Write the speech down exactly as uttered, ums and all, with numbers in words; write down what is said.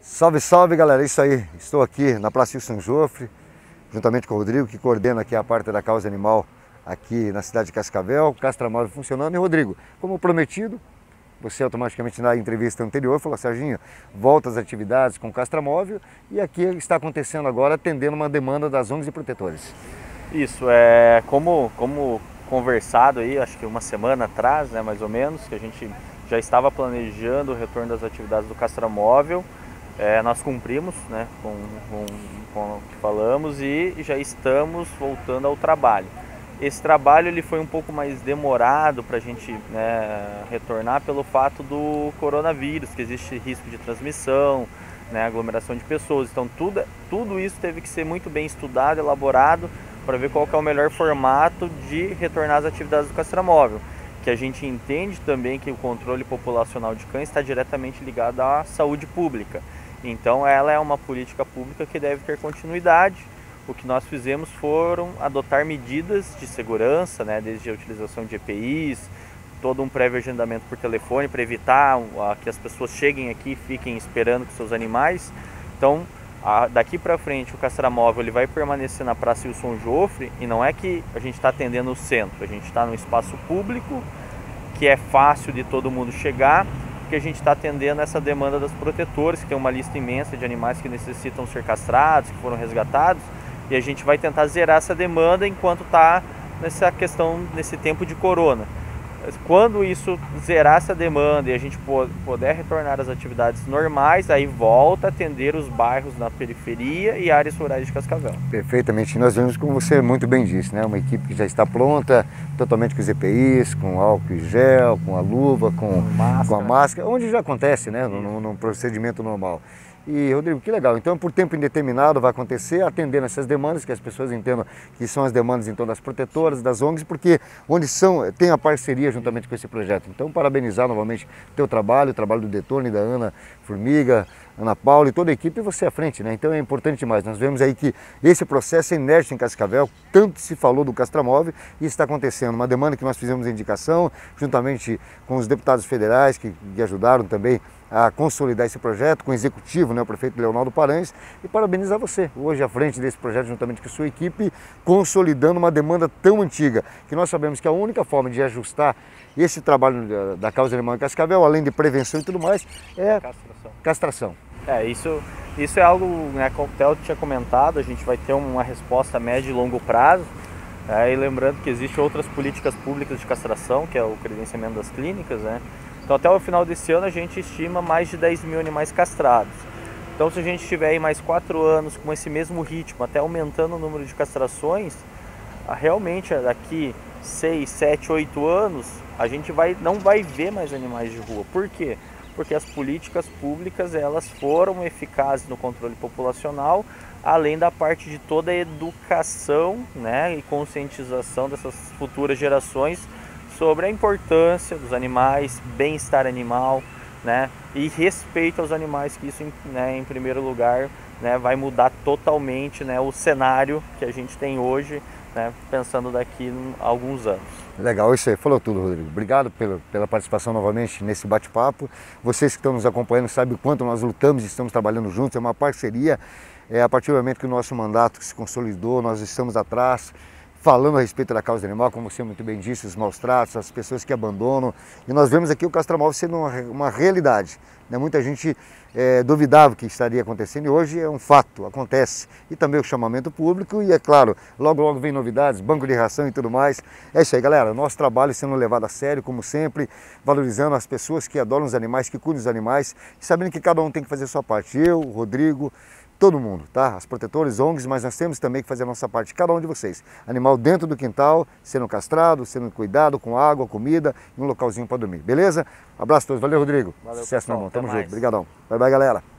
Salve, salve, galera, é isso aí. Estou aqui na Praça São Jofre, juntamente com o Rodrigo, que coordena aqui a parte da causa animal aqui na cidade de Cascavel, Castramóvel funcionando. E Rodrigo, como prometido, você automaticamente na entrevista anterior falou: Serginho, volta às atividades com Castramóvel, e aqui está acontecendo agora, atendendo uma demanda das O N Gs e protetores. Isso, é como, como conversado aí, acho que uma semana atrás, né, mais ou menos, que a gente já estava planejando o retorno das atividades do Castramóvel. É, nós cumprimos, né, com, com, com o que falamos e já estamos voltando ao trabalho. Esse trabalho ele foi um pouco mais demorado para a gente, né, retornar pelo fato do coronavírus, que existe risco de transmissão, né, aglomeração de pessoas. Então tudo, tudo isso teve que ser muito bem estudado, elaborado, para ver qual que é o melhor formato de retornar às atividades do Castramóvel. Que a gente entende também que o controle populacional de cães está diretamente ligado à saúde pública. Então ela é uma política pública que deve ter continuidade. O que nós fizemos foram adotar medidas de segurança, né, desde a utilização de E P Is, todo um prévio agendamento por telefone para evitar que as pessoas cheguem aqui e fiquem esperando com seus animais. Então daqui para frente o Castramóvel ele vai permanecer na Praça São Jofre, e não é que a gente está atendendo o centro, a gente está num espaço público que é fácil de todo mundo chegar, que a gente está atendendo essa demanda das protetoras, que tem uma lista imensa de animais que necessitam ser castrados, que foram resgatados, e a gente vai tentar zerar essa demanda enquanto está nessa questão, nesse tempo de corona. Quando isso zerar essa demanda e a gente puder retornar às atividades normais, aí volta a atender os bairros na periferia e áreas rurais de Cascavel. Perfeitamente. Nós vemos, como você muito bem disse, né? Uma equipe que já está pronta, totalmente com os E P Is, com álcool e gel, com a luva, com, com, com a máscara, onde já acontece, né? No, no procedimento normal. E, Rodrigo, que legal. Então, por tempo indeterminado vai acontecer, atendendo essas demandas, que as pessoas entendam que são as demandas, então, das protetoras, das O N Gs, porque onde são, tem a parceria juntamente com esse projeto. Então, parabenizar novamente o teu trabalho, o trabalho do Detone, da Ana Formiga, Ana Paula e toda a equipe, e você à frente, né? Então é importante demais. Nós vemos aí que esse processo é inerte em Cascavel, tanto se falou do Castramóvel, e está acontecendo. Uma demanda que nós fizemos a indicação, juntamente com os deputados federais, que, que ajudaram também a consolidar esse projeto, com o executivo, né, o prefeito Leonardo Paranhos, e parabenizar você, hoje à frente desse projeto, juntamente com a sua equipe, consolidando uma demanda tão antiga, que nós sabemos que a única forma de ajustar esse trabalho da, da causa animal em Cascavel, além de prevenção e tudo mais, é castração. castração. É, isso, isso é algo, né, como o Theo tinha comentado, a gente vai ter uma resposta a médio e longo prazo, é, e lembrando que existem outras políticas públicas de castração, que é o credenciamento das clínicas, né? Então até o final desse ano a gente estima mais de dez mil animais castrados. Então se a gente tiver aí mais quatro anos com esse mesmo ritmo, até aumentando o número de castrações, realmente daqui seis, sete, oito anos a gente vai, não vai ver mais animais de rua. Por quê? Porque as políticas públicas elas foram eficazes no controle populacional, além da parte de toda a educação, né, e conscientização dessas futuras gerações sobre a importância dos animais, bem-estar animal, né, e respeito aos animais, que isso, né, em primeiro lugar, né, vai mudar totalmente, né, o cenário que a gente tem hoje, né, pensando daqui a alguns anos. Legal, isso aí, falou tudo, Rodrigo. Obrigado pela, pela participação novamente nesse bate-papo. Vocês que estão nos acompanhando sabem o quanto nós lutamos e estamos trabalhando juntos, é uma parceria. É, a partir do momento que o nosso mandato se consolidou, nós estamos atrás, falando a respeito da causa animal, como você muito bem disse, os maus tratos, as pessoas que abandonam. E nós vemos aqui o Castramóvel sendo uma, uma realidade, né? Muita gente é, duvidava que estaria acontecendo, e hoje é um fato, acontece. E também o chamamento público, e é claro, logo logo vem novidades, banco de ração e tudo mais. É isso aí, galera, nosso trabalho sendo levado a sério, como sempre, valorizando as pessoas que adoram os animais, que cuidam dos animais, e sabendo que cada um tem que fazer a sua parte. Eu, o Rodrigo, todo mundo, tá? As protetoras, O N Gs, mas nós temos também que fazer a nossa parte, cada um de vocês. Animal dentro do quintal, sendo castrado, sendo cuidado, com água, comida e um localzinho para dormir, beleza? Abraço a todos, valeu, Rodrigo. Valeu, sucesso, pessoal, meu irmão, tamo mais. junto, obrigadão. Bye, bye, galera.